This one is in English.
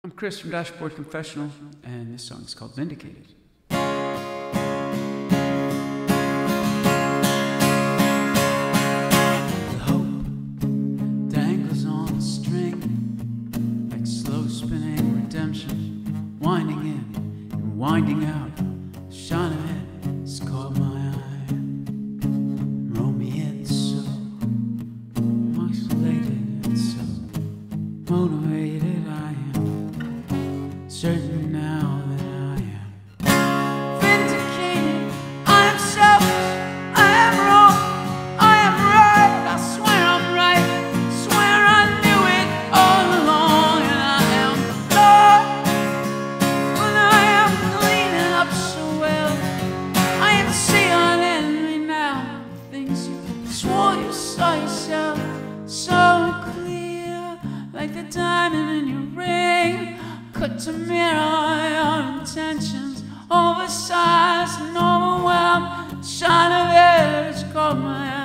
I'm Chris from Dashboard Confessional, and this song is called Vindicated. The hope dangles on a string, like slow spinning redemption, winding in and winding out. The shine of it has caught my eye. Roll me in so isolated and so motivated I am, certain now that I am vindicated. I am selfish, I am wrong, I am right, I swear I'm right, swear I knew it all along. And I am Lord, when I am cleaning up so well, I am seeing me now, things you swore you saw yourself so clear, like the diamond in your ring, cut to mirror your intentions, oversized and overwhelmed. Shine of it has caught my eye.